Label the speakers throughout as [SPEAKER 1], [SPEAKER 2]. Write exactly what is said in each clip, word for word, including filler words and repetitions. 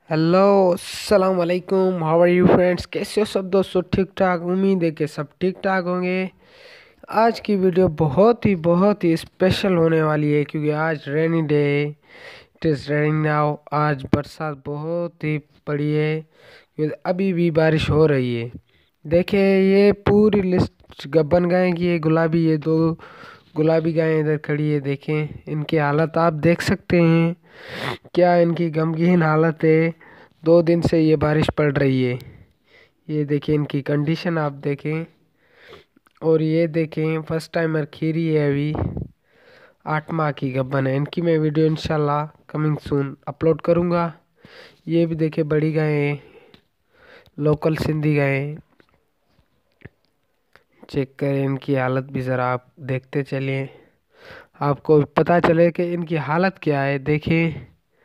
[SPEAKER 1] Hello अस्सलाम वालेकुम। How are you friends? कैसे हो सब दोस्तों? ठीक ठाक, उम्मीद है कि सब ठीक ठाक होंगे। आज की वीडियो बहुत ही बहुत ही स्पेशल होने वाली है क्योंकि आज rainy day, it is raining now. आज बरसात बहुत ही पड़ी है क्योंकि अभी भी बारिश हो रही है। देखिए ये पूरी लिस्ट गब्बन गाय की है, गुलाबी, ये दो गुलाबी गायें इधर खड़ी है। देखें इनकी हालत आप देख सकते हैं, क्या इनकी गमगीन हालत है। दो दिन से ये बारिश पड़ रही है। ये देखें इनकी कंडीशन आप देखें। और ये देखें फर्स्ट टाइमर खीरी है, अभी आठ माह की गब्बन है। इनकी मैं वीडियो इंशाल्लाह कमिंग सून अपलोड करूँगा। ये भी देखें बड़ी गायें, लोकल सिंधी गायें। चेक करें इनकी हालत भी ज़रा आप देखते चलिए, आपको पता चले कि इनकी हालत क्या है। देखें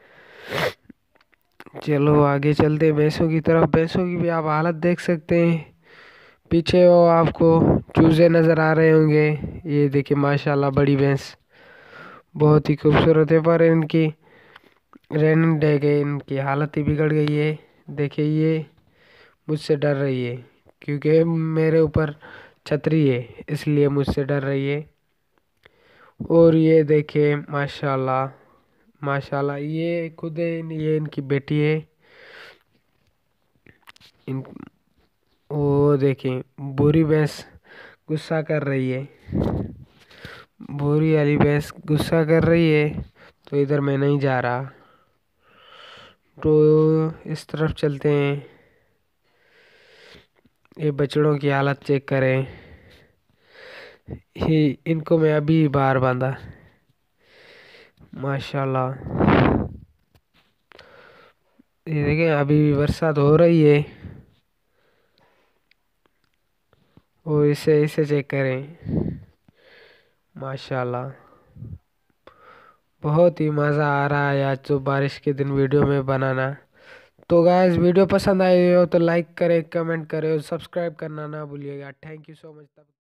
[SPEAKER 1] चलो आगे चलते हैं भैंसों की तरफ। भैंसों की भी आप हालत देख सकते हैं। पीछे वो आपको चूजे नज़र आ रहे होंगे। ये देखिए माशाल्लाह बड़ी भैंस बहुत ही खूबसूरत है, पर इनकी रेनिंग डे गए इनकी हालत ही बिगड़ गई है। देखिए ये मुझसे डर रही है क्योंकि मेरे ऊपर छतरी है, इसलिए मुझसे डर रही है। और ये देखिए माशाल्लाह माशाल्लाह ये खुद है, ये इनकी बेटी है। इन वो देखें बुरी भैंस गुस्सा कर रही है, बुरी वाली भैंस गुस्सा कर रही है, तो इधर मैं नहीं जा रहा। तो इस तरफ चलते हैं। ये बछड़ों की हालत चेक करें। ही इनको मैं अभी बाहर बांधा, माशाल्लाह। ये देखें अभी भी बरसात हो रही है। और इसे इसे चेक करें, माशाल्लाह बहुत ही मज़ा आ रहा है आज तो बारिश के दिन वीडियो में बनाना। तो गाइस वीडियो पसंद आई हो तो लाइक करें, कमेंट करें और सब्सक्राइब करना ना भूलिएगा। Thank you so much.